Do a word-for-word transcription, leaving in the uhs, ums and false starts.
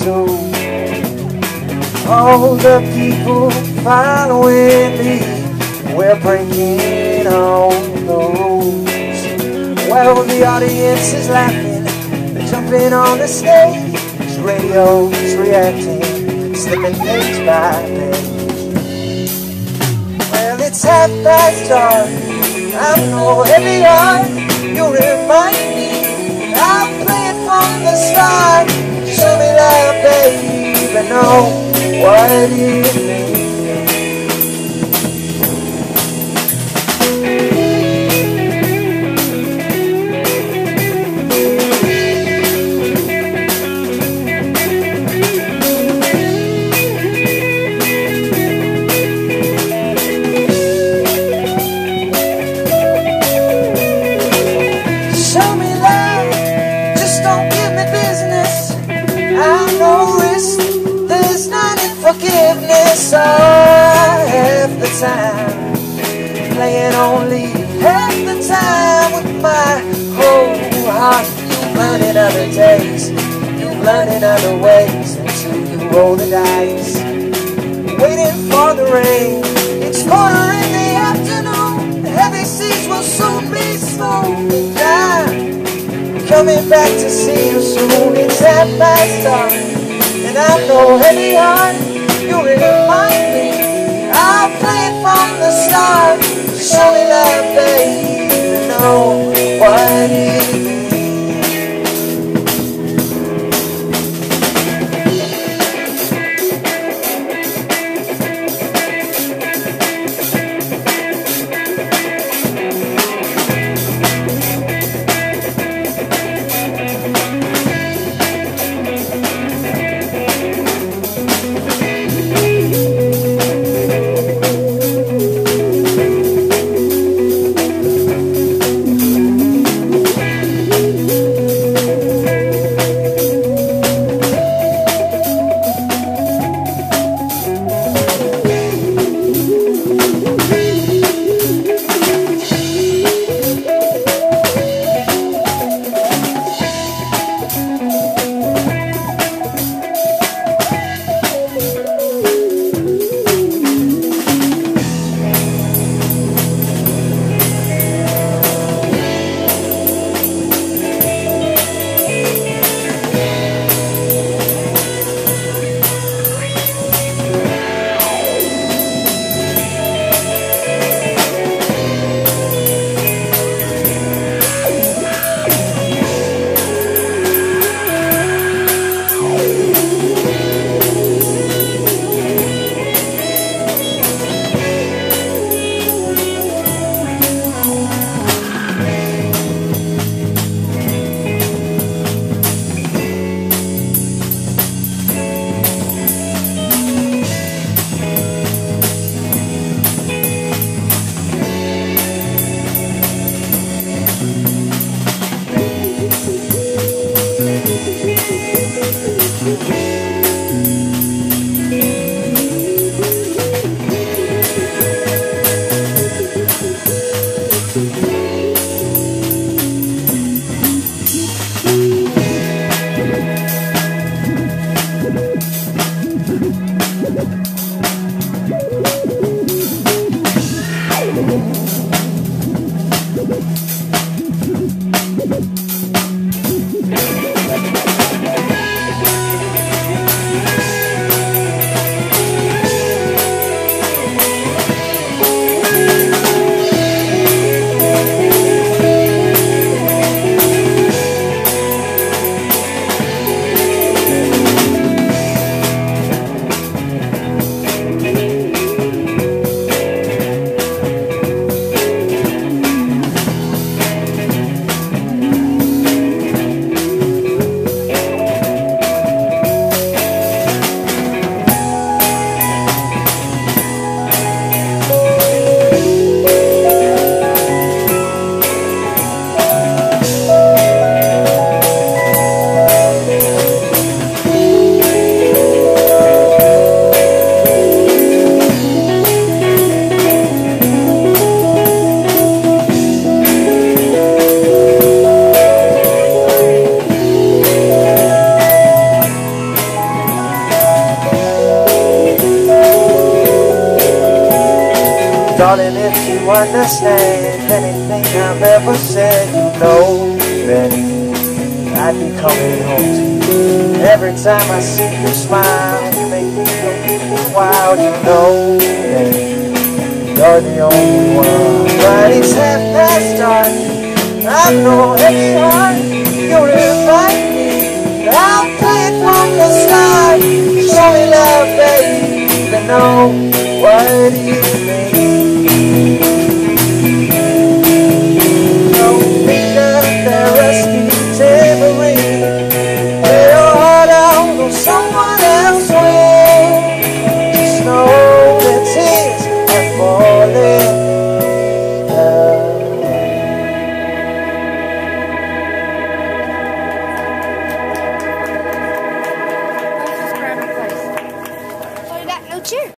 too. All the people following me, we're breaking all the rules. Well, the audience is laughing, they're jumping on the stage. Radio's reacting, slipping page by page. Well, it's half past dark, I'm no heavy heart. You remind me, I'll play it from the start. Show me that, baby, know what it means. Show me love, just don't give me business. I know risk, there's none in forgiveness. Oh, half the time, playing only half the time with my whole heart. You've learned in other days, you've learned in other ways, until you roll the dice, waiting for the rain. It's quarter in the afternoon, the heavy seas will soon be smooth down. Coming back to see you soon. It's half past dark, and I'm no heavy heart. You remind me, I'll play it from the start. Show me love, baby, know what it means. Darling, if you understand anything I've ever said, you know that I'd be coming home to you. Every time I see you smile, you make me feel wild. You know that you're the only one. But it's half past dark, I've no heavy heart. You're invite me, I'll play it from the start. Show me love, baby, even know what you mean.